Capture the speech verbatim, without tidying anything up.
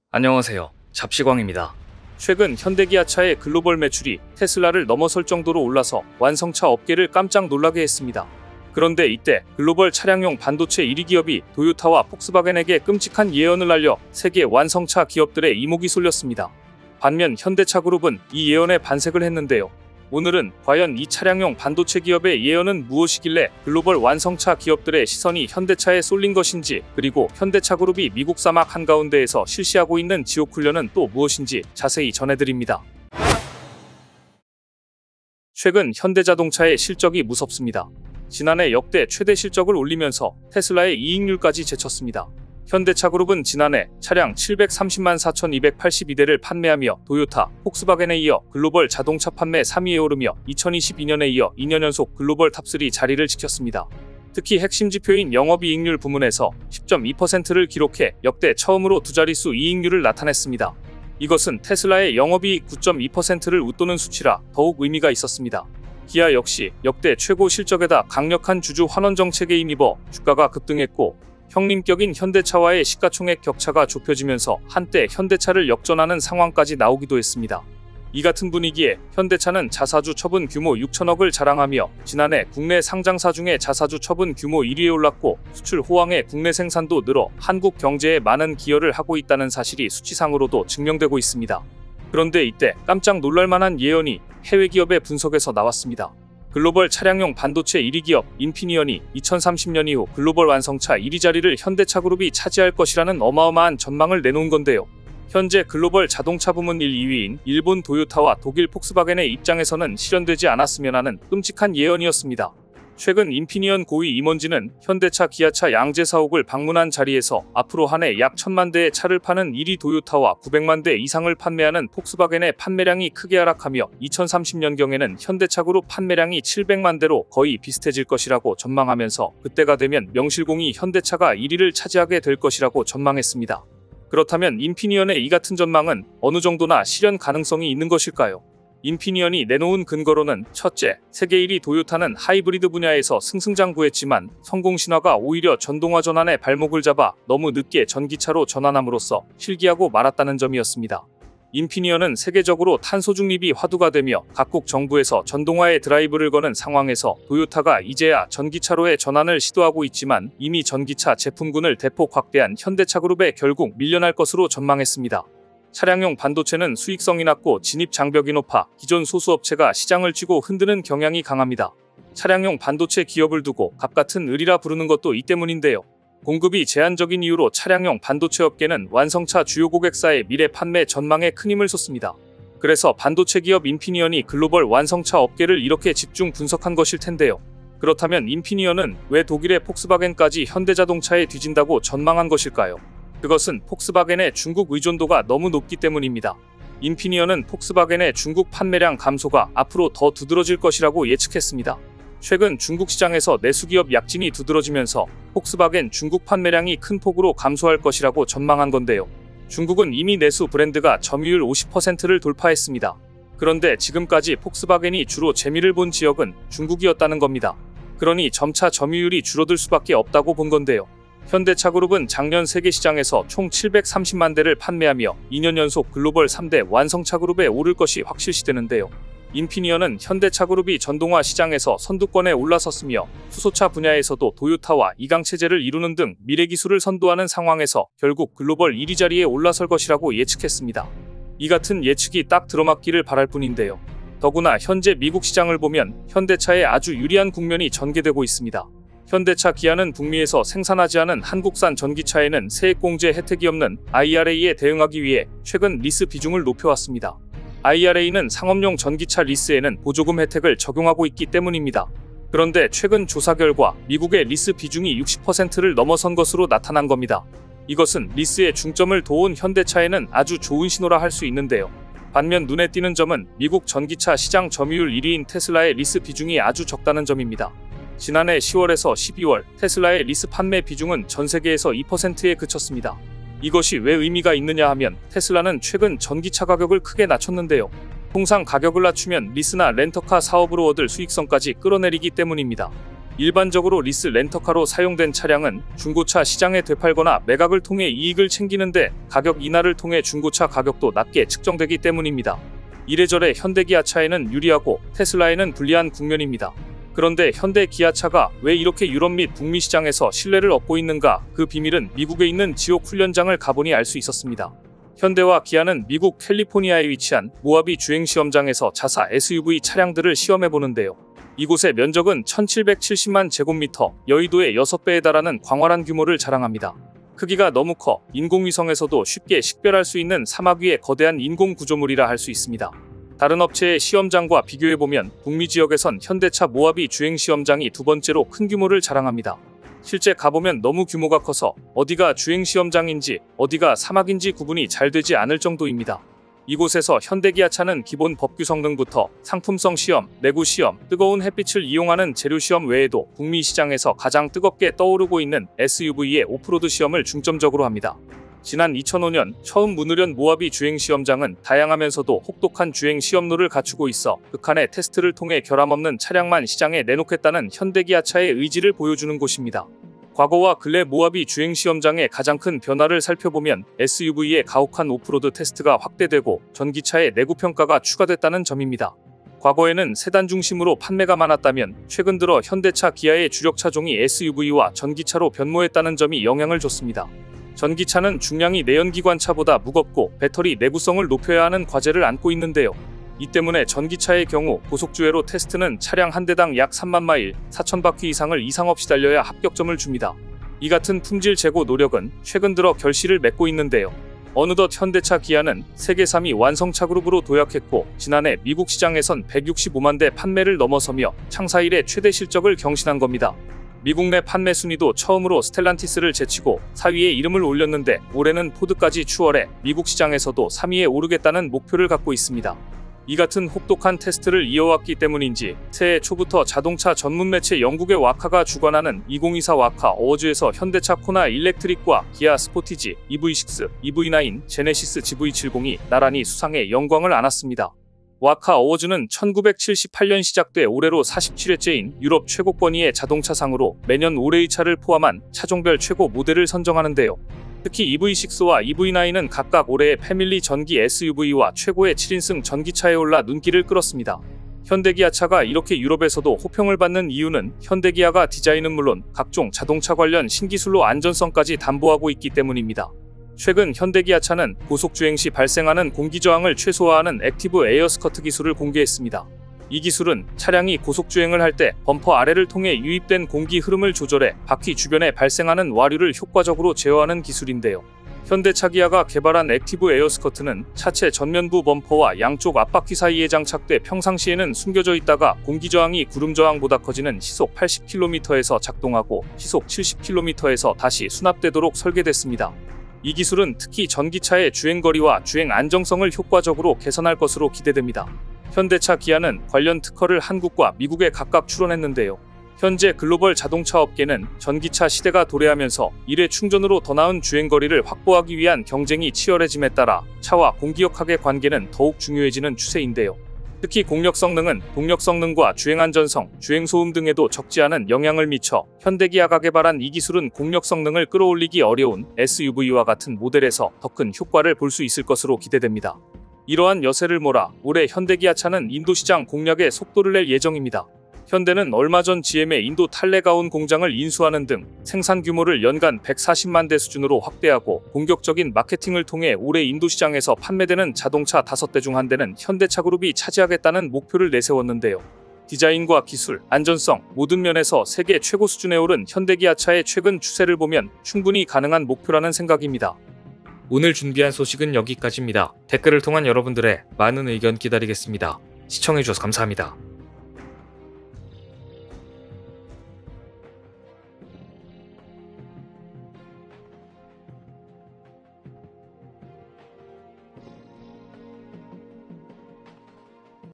안녕하세요. 잡시광입니다. 최근 현대기아차의 글로벌 매출이 테슬라를 넘어설 정도로 올라서 완성차 업계를 깜짝 놀라게 했습니다. 그런데 이때 글로벌 차량용 반도체 일 위 기업이 도요타와 폭스바겐에게 끔찍한 예언을 날려 세계 완성차 기업들의 이목이 쏠렸습니다. 반면 현대차그룹은 이 예언에 반색을 했는데요. 오늘은 과연 이 차량용 반도체 기업의 예언은 무엇이길래 글로벌 완성차 기업들의 시선이 현대차에 쏠린 것인지, 그리고 현대차그룹이 미국 사막 한가운데에서 실시하고 있는 지옥훈련은 또 무엇인지 자세히 전해드립니다. 최근 현대자동차의 실적이 무섭습니다. 지난해 역대 최대 실적을 올리면서 테슬라의 이익률까지 제쳤습니다. 현대차그룹은 지난해 차량 칠백삼십만 사천이백팔십이 대를 판매하며 도요타, 폭스바겐에 이어 글로벌 자동차 판매 삼 위에 오르며 이천이십이 년에 이어 이 년 연속 글로벌 탑삼 자리를 지켰습니다. 특히 핵심 지표인 영업이익률 부문에서 십 점 이 퍼센트를 기록해 역대 처음으로 두 자릿수 이익률을 나타냈습니다. 이것은 테슬라의 영업이익 구 점 이 퍼센트를 웃도는 수치라 더욱 의미가 있었습니다. 기아 역시 역대 최고 실적에다 강력한 주주 환원 정책에 힘입어 주가가 급등했고, 형님격인 현대차와의 시가총액 격차가 좁혀지면서 한때 현대차를 역전하는 상황까지 나오기도 했습니다. 이 같은 분위기에 현대차는 자사주 처분 규모 육천억을 자랑하며 지난해 국내 상장사 중에 자사주 처분 규모 일 위에 올랐고, 수출 호황에 국내 생산도 늘어 한국 경제에 많은 기여를 하고 있다는 사실이 수치상으로도 증명되고 있습니다. 그런데 이때 깜짝 놀랄만한 예언이 해외 기업의 분석에서 나왔습니다. 글로벌 차량용 반도체 일 위 기업 인피니언이 이천삼십 년 이후 글로벌 완성차 일 위 자리를 현대차그룹이 차지할 것이라는 어마어마한 전망을 내놓은 건데요. 현재 글로벌 자동차 부문 일, 이 위인 일본 도요타와 독일 폭스바겐의 입장에서는 실현되지 않았으면 하는 끔찍한 예언이었습니다. 최근 인피니언 고위 임원진은 현대차, 기아차 양재 사옥을 방문한 자리에서 앞으로 한 해 약 천만 대의 차를 파는 일 위 도요타와 구백만 대 이상을 판매하는 폭스바겐의 판매량이 크게 하락하며 이천삼십 년경에는 현대차그룹 판매량이 칠백만 대로 거의 비슷해질 것이라고 전망하면서 그때가 되면 명실공히 현대차가 일 위를 차지하게 될 것이라고 전망했습니다. 그렇다면 인피니언의 이 같은 전망은 어느 정도나 실현 가능성이 있는 것일까요? 인피니언이 내놓은 근거로는 첫째, 세계 일 위 도요타는 하이브리드 분야에서 승승장구했지만 성공 신화가 오히려 전동화 전환에 발목을 잡아 너무 늦게 전기차로 전환함으로써 실기하고 말았다는 점이었습니다. 인피니언은 세계적으로 탄소 중립이 화두가 되며 각국 정부에서 전동화에 드라이브를 거는 상황에서 도요타가 이제야 전기차로의 전환을 시도하고 있지만 이미 전기차 제품군을 대폭 확대한 현대차그룹에 결국 밀려날 것으로 전망했습니다. 차량용 반도체는 수익성이 낮고 진입 장벽이 높아 기존 소수업체가 시장을 쥐고 흔드는 경향이 강합니다. 차량용 반도체 기업을 두고 갑같은 을이라 부르는 것도 이 때문인데요. 공급이 제한적인 이유로 차량용 반도체 업계는 완성차 주요 고객사의 미래 판매 전망에 큰 힘을 쏟습니다. 그래서 반도체 기업 인피니언이 글로벌 완성차 업계를 이렇게 집중 분석한 것일 텐데요. 그렇다면 인피니언은 왜 독일의 폭스바겐까지 현대자동차에 뒤진다고 전망한 것일까요? 그것은 폭스바겐의 중국 의존도가 너무 높기 때문입니다. 인피니언은 폭스바겐의 중국 판매량 감소가 앞으로 더 두드러질 것이라고 예측했습니다. 최근 중국 시장에서 내수기업 약진이 두드러지면서 폭스바겐 중국 판매량이 큰 폭으로 감소할 것이라고 전망한 건데요. 중국은 이미 내수 브랜드가 점유율 오십 퍼센트를 돌파했습니다. 그런데 지금까지 폭스바겐이 주로 재미를 본 지역은 중국이었다는 겁니다. 그러니 점차 점유율이 줄어들 수밖에 없다고 본 건데요. 현대차그룹은 작년 세계 시장에서 총 칠백삼십만 대를 판매하며 이 년 연속 글로벌 삼 대 완성차 그룹에 오를 것이 확실시되는데요. 인피니언은 현대차그룹이 전동화 시장에서 선두권에 올라섰으며 수소차 분야에서도 도요타와 이강체제를 이루는 등 미래기술을 선도하는 상황에서 결국 글로벌 일 위 자리에 올라설 것이라고 예측했습니다. 이 같은 예측이 딱 들어맞기를 바랄 뿐인데요. 더구나 현재 미국 시장을 보면 현대차에 아주 유리한 국면이 전개되고 있습니다. 현대차, 기아는 북미에서 생산하지 않은 한국산 전기차에는 세액공제 혜택이 없는 아이알에이에 대응하기 위해 최근 리스 비중을 높여왔습니다. 아이알에이는 상업용 전기차 리스에는 보조금 혜택을 적용하고 있기 때문입니다. 그런데 최근 조사 결과 미국의 리스 비중이 육십 퍼센트를 넘어선 것으로 나타난 겁니다. 이것은 리스에 중점을 둬온 현대차에는 아주 좋은 신호라 할 수 있는데요. 반면 눈에 띄는 점은 미국 전기차 시장 점유율 일 위인 테슬라의 리스 비중이 아주 적다는 점입니다. 지난해 시월에서 십이월 테슬라의 리스 판매 비중은 전 세계에서 이 퍼센트에 그쳤습니다. 이것이 왜 의미가 있느냐 하면 테슬라는 최근 전기차 가격을 크게 낮췄는데요. 통상 가격을 낮추면 리스나 렌터카 사업으로 얻을 수익성까지 끌어내리기 때문입니다. 일반적으로 리스 렌터카로 사용된 차량은 중고차 시장에 되팔거나 매각을 통해 이익을 챙기는데 가격 인하를 통해 중고차 가격도 낮게 측정되기 때문입니다. 이래저래 현대 기아차에는 유리하고 테슬라에는 불리한 국면입니다. 그런데 현대 기아차가 왜 이렇게 유럽 및 북미 시장에서 신뢰를 얻고 있는가? 그 비밀은 미국에 있는 지옥 훈련장을 가보니 알 수 있었습니다. 현대와 기아는 미국 캘리포니아에 위치한 모하비 주행시험장에서 자사 에스유브이 차량들을 시험해보는데요. 이곳의 면적은 천칠백칠십만 제곱미터, 여의도의 여섯 배에 달하는 광활한 규모를 자랑합니다. 크기가 너무 커 인공위성에서도 쉽게 식별할 수 있는 사막 위의 거대한 인공 구조물이라 할 수 있습니다. 다른 업체의 시험장과 비교해보면 북미 지역에선 현대차 모하비 주행시험장이 두 번째로 큰 규모를 자랑합니다. 실제 가보면 너무 규모가 커서 어디가 주행시험장인지 어디가 사막인지 구분이 잘 되지 않을 정도입니다. 이곳에서 현대기아차는 기본 법규 성능부터 상품성 시험, 내구 시험, 뜨거운 햇빛을 이용하는 재료 시험 외에도 북미 시장에서 가장 뜨겁게 떠오르고 있는 에스유브이의 오프로드 시험을 중점적으로 합니다. 지난 이천오 년 처음 문을 연 모하비 주행시험장은 다양하면서도 혹독한 주행 시험로를 갖추고 있어 극한의 테스트를 통해 결함없는 차량만 시장에 내놓겠다는 현대기아차의 의지를 보여주는 곳입니다. 과거와 근래 모하비 주행시험장의 가장 큰 변화를 살펴보면 에스유브이의 가혹한 오프로드 테스트가 확대되고 전기차의 내구 평가가 추가됐다는 점입니다. 과거에는 세단 중심으로 판매가 많았다면 최근 들어 현대차 기아의 주력 차종이 에스유브이와 전기차로 변모했다는 점이 영향을 줬습니다. 전기차는 중량이 내연기관차보다 무겁고 배터리 내구성을 높여야 하는 과제를 안고 있는데요. 이 때문에 전기차의 경우 고속주행로 테스트는 차량 한 대당 약 삼만 마일, 사천 바퀴 이상을 이상 없이 달려야 합격점을 줍니다. 이 같은 품질 제고 노력은 최근 들어 결실을 맺고 있는데요. 어느덧 현대차 기아는 세계 삼 위 완성차 그룹으로 도약했고 지난해 미국 시장에선 백육십오만 대 판매를 넘어서며 창사 이래 최대 실적을 경신한 겁니다. 미국 내 판매 순위도 처음으로 스텔란티스를 제치고 사 위에 이름을 올렸는데 올해는 포드까지 추월해 미국 시장에서도 삼 위에 오르겠다는 목표를 갖고 있습니다. 이 같은 혹독한 테스트를 이어왔기 때문인지 새해 초부터 자동차 전문 매체 영국의 와카가 주관하는 이천이십사 와카 어워즈에서 현대차 코나 일렉트릭과 기아 스포티지, 이브이 육, 이브이 나인, 제네시스 지브이 칠십이 나란히 수상에 영광을 안았습니다. 와카 어워즈는 천구백칠십팔 년 시작돼 올해로 사십칠 회째인 유럽 최고 권위의 자동차상으로 매년 올해의 차를 포함한 차종별 최고 모델을 선정하는데요. 특히 이브이 육과 이브이 나인은 각각 올해의 패밀리 전기 에스유브이와 최고의 칠 인승 전기차에 올라 눈길을 끌었습니다. 현대기아차가 이렇게 유럽에서도 호평을 받는 이유는 현대기아가 디자인은 물론 각종 자동차 관련 신기술로 안전성까지 담보하고 있기 때문입니다. 최근 현대기아차는 고속주행 시 발생하는 공기저항을 최소화하는 액티브 에어 스커트 기술을 공개했습니다. 이 기술은 차량이 고속주행을 할 때 범퍼 아래를 통해 유입된 공기 흐름을 조절해 바퀴 주변에 발생하는 와류를 효과적으로 제어하는 기술인데요. 현대차 기아가 개발한 액티브 에어 스커트는 차체 전면부 범퍼와 양쪽 앞바퀴 사이에 장착돼 평상시에는 숨겨져 있다가 공기저항이 구름저항보다 커지는 시속 팔십 킬로미터에서 작동하고 시속 칠십 킬로미터에서 다시 수납되도록 설계됐습니다. 이 기술은 특히 전기차의 주행거리와 주행 안정성을 효과적으로 개선할 것으로 기대됩니다. 현대차 기아는 관련 특허를 한국과 미국에 각각 출원했는데요. 현재 글로벌 자동차 업계는 전기차 시대가 도래하면서 일회 충전으로 더 나은 주행거리를 확보하기 위한 경쟁이 치열해짐에 따라 차와 공기역학의 관계는 더욱 중요해지는 추세인데요. 특히 공력 성능은 동력 성능과 주행 안전성, 주행 소음 등에도 적지 않은 영향을 미쳐 현대기아가 개발한 이 기술은 공력 성능을 끌어올리기 어려운 에스유브이와 같은 모델에서 더 큰 효과를 볼 수 있을 것으로 기대됩니다. 이러한 여세를 몰아 올해 현대기아차는 인도 시장 공략에 속도를 낼 예정입니다. 현대는 얼마 전 지엠의 인도 탈레가온 공장을 인수하는 등 생산 규모를 연간 백사십만 대 수준으로 확대하고 공격적인 마케팅을 통해 올해 인도 시장에서 판매되는 자동차 다섯 대 중 한 대는 현대차 그룹이 차지하겠다는 목표를 내세웠는데요. 디자인과 기술, 안전성 모든 면에서 세계 최고 수준에 오른 현대기아차의 최근 추세를 보면 충분히 가능한 목표라는 생각입니다. 오늘 준비한 소식은 여기까지입니다. 댓글을 통한 여러분들의 많은 의견 기다리겠습니다. 시청해주셔서 감사합니다.